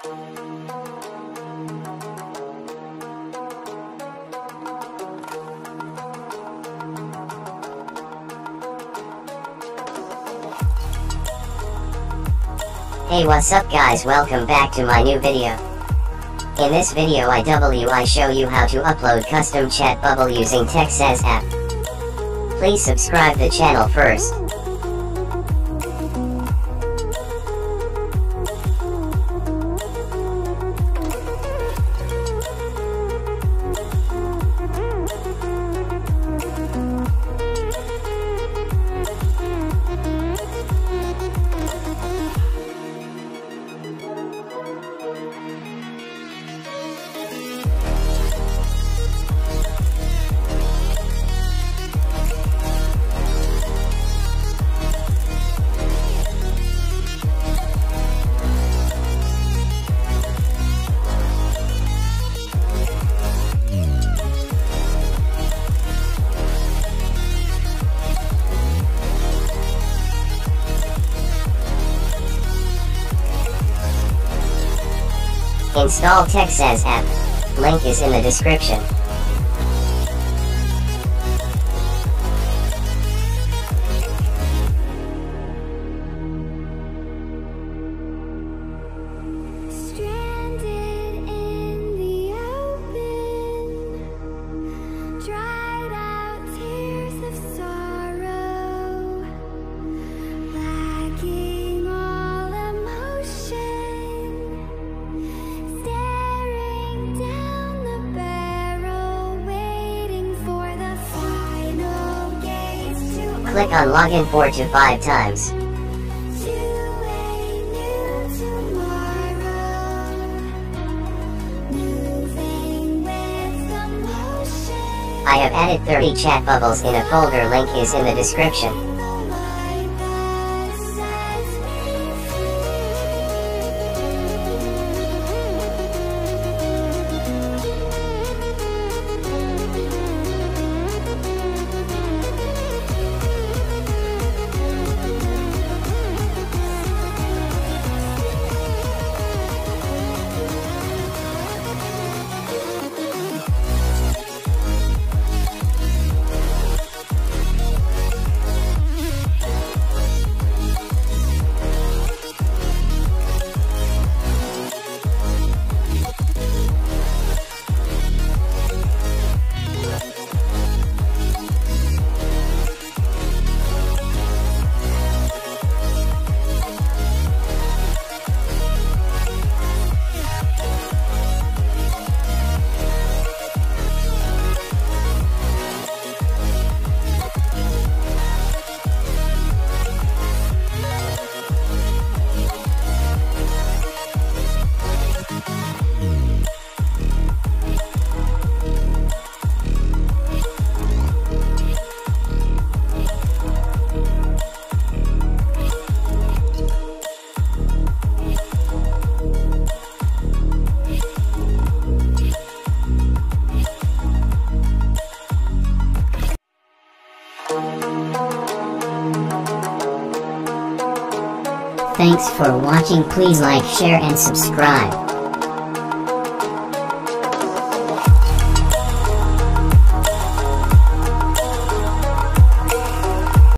Hey, what's up guys, welcome back to my new video. In this video I show you how to upload custom Chatbubble using Texaz Apk. Please subscribe the channel first. Install Texaz Apk. Link is in the description. Click on login 4 to 5 times. I have added 30 Chatbubbles in a folder, link is in the description. Thanks for watching. Please like, share and subscribe.